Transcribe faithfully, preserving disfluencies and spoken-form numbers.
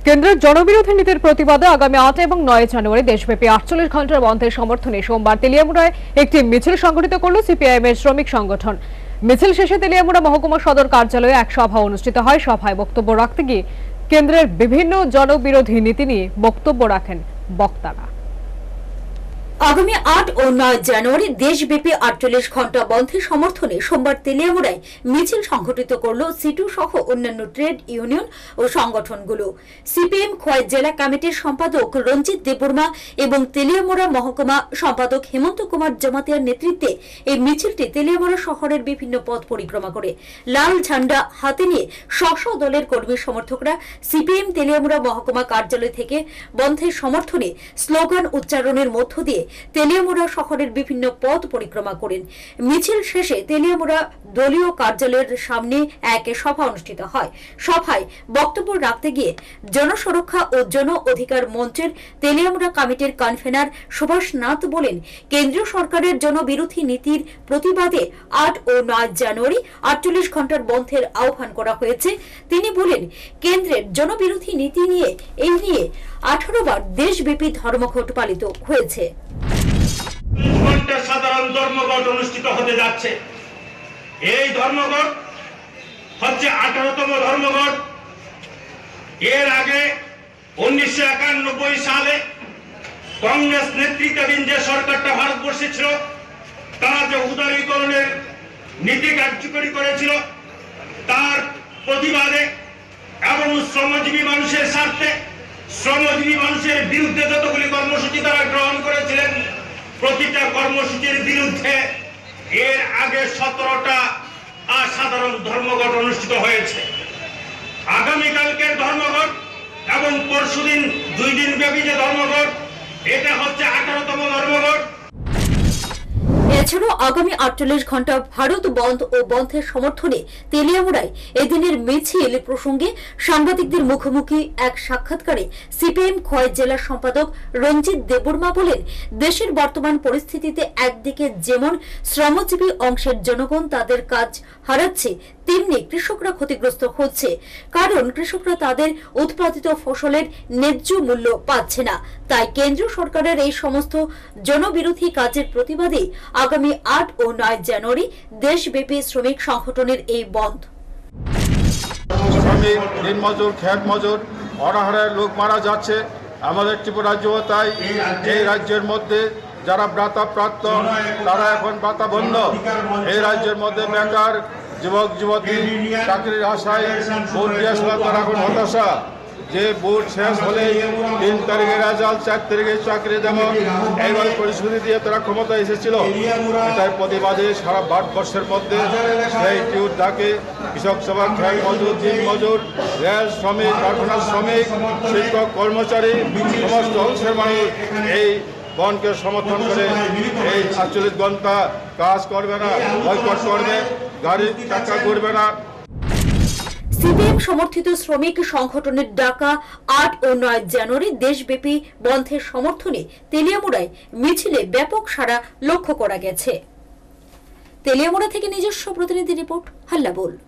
কেন্দ্রের জনবিরোধী নীতির প্রতিবাদে আগামী আট এবং নয় জানুয়ারি দেশব্যাপী আটচল্লিশ ঘন্টার বন্ধের সমর্থনে সোমবার তেলিয়ামুড়ায় একটি মিছিল সংগঠিত করল সিপিআইএম এর শ্রমিক সংগঠন। মিছিল শেষে তেলিয়ামুড়া মহকুমা সদর কার্যালয়ে এক সভা অনুষ্ঠিত হয়। সভায় বক্তব্য রাখতে গিয়ে কেন্দ্রের বিভিন্ন জনবিরোধী নীতি নিয়ে বক্তব্য রাখেন বক্তারা। আগামী আট ও নয় জানুয়ারি দেশব্যাপী আটচল্লিশ ঘন্টা বন্ধের সমর্থনে সোমবার তেলিয়ামুড়ায় মিছিল সংঘটিত করল সিটু সহ অন্যান্য ট্রেড ইউনিয়ন ও সংগঠনগুলো। সিপিএম খোয়াই জেলা কমিটির সম্পাদক রঞ্জিত দেববর্মা এবং তেলিয়ামুড়া মহকুমা সম্পাদক হেমন্ত কুমার জমাতিয়ার নেতৃত্বে এই মিছিলটি তেলিয়ামুড়া শহরের বিভিন্ন পথ পরিক্রমা করে লাল ঝান্ডা হাতে নিয়ে স্ব দলের কর্মী সমর্থকরা সিপিএম তেলিয়ামুড়া মহকুমা কার্যালয় থেকে বন্ধের সমর্থনে স্লোগান উচ্চারণের মধ্য দিয়ে তেলিয়ামুড়া শহরের বিভিন্ন পথ পরিক্রমা করেন। মিছিল শেষে তেলিয়ামুড়া দলীয় কার্যালয়ের সামনে এক সভা অনুষ্ঠিত হয়। সভায় বক্তব্য রাখতে গিয়ে জনসুরক্ষা ও জন অধিকার মঞ্চের তেলিয়ামুড়া কমিটির কনভেনার সুভাষ নাথ বলেন, কেন্দ্রীয় সরকারের জনবিরোধী নীতির প্রতিবাদে আট ও নয় জানুয়ারি আটচল্লিশ ঘন্টার বন্ধের আহ্বান করা হয়েছে। তিনি বলেন, কেন্দ্রের জনবিরোধী নীতি নিয়ে এই নিয়ে আঠারো বার দেশব্যাপী ধর্মঘট পালিত হয়েছে। সাধারণ ধর্মঘট অনুষ্ঠিত হতে যাচ্ছে। এই ধর্মঘট হচ্ছে আঠারোতম ধর্মঘট। এর আগে উনিশশো একানব্বই সালে কংগ্রেস নেতৃত্বাধীন যে সরকারটা ভারতবর্ষে ছিল, তারা যে উদারীকরণের নীতি কার্যকরী করেছিল, তার প্রতিবাদে এবং শ্রমজীবী মানুষের স্বার্থে শ্রমজীবী মানুষের বিরুদ্ধে যতগুলি কর্মসূচি তারা গ্রহণ করেছিলেন, প্রতিটা কর্মসূচির বিরুদ্ধে এর আগে সতেরোটা সাধারণ ধর্মঘট অনুষ্ঠিত হয়েছে। আগামীকালকের ধর্মঘট এবং পরশুদিন দুই দিন ব্যাপী যে ধর্মঘট, এটা হচ্ছে আঠারোতম ধর্মঘট। এছাড়াও আগামী আটচল্লিশ ঘন্টা ভারত বন্ধ ও বন্ধের সমর্থনে তেলিয়ামুড়ায় এদিনের মিছিল প্রসঙ্গে সাংবাদিকদের মুখোমুখি এক সাক্ষাৎকারে সিপিএম খোয়াই জেলা সম্পাদক রঞ্জিত দেববর্মা বলেন, দেশের বর্তমান পরিস্থিতিতে একদিকে যেমন শ্রমজীবী অংশের জনগণ তাদের কাজ হারাচ্ছে, তেমনি কৃষকরা ক্ষতিগ্রস্ত হচ্ছে, কারণ কৃষকরা তাদের উৎপাদিত ফসলের ন্যায্য মূল্য পাচ্ছে না। তাই কেন্দ্রীয় সরকারের এই সমস্ত জনবিরোধী কাজের প্রতিবাদে আগামী আট ও নয় জানুয়ারি দেশব্যাপী শ্রমিক সংগঠনের এই বন্ধ। শ্রমিক, দিনমজুর, খেত মজুর, অনাহারে লোক মারা যাচ্ছে। আমাদের ত্রিপুরা রাজ্য তাই এই রাজ্যের মধ্যে যারা ভাতাপ্রাপ্ত তারা এখন ভাতা বন্ধ। এই রাজ্যের মধ্যে বেকার যুবক যুবতী চাকরির আশায় ভোট দিয়েছিল, তারা এখন হতাশা যে ভোট শেষ হলে তিন তারিখে রেজাল্ট, চার তারিখে চাকরি দেব, এইভাবে পরিস্থিতি দিয়ে তারা ক্ষমতা এসেছিল। এটার প্রতিবাদে সারা ভারতবর্ষের মধ্যে সেই টিউট ডাকে কৃষক সভা, খেত মজুর, দিন মজুর, রেল শ্রমিক, কারখানার শ্রমিক, শিক্ষক, কর্মচারী, সমস্ত অংশের মানুষ এই বনকে সমর্থন করে এই আটচল্লিশ ঘন্টা কাজ করবে না, বয়কট করবে, গাড়ি চাকা করবে না। সিপিএম সমর্থিত শ্রমিক সংগঠনের ডাকা আট ও নয় জানুয়ারি দেশব্যাপী বন্ধের সমর্থনে তেলিয়ামুড়ায় মিছিলে ব্যাপক সাড়া লক্ষ্য করা গেছে। তেলিয়ামুড়া থেকে নিজস্ব প্রতিনিধি রিপোর্ট, হাল্লা বল।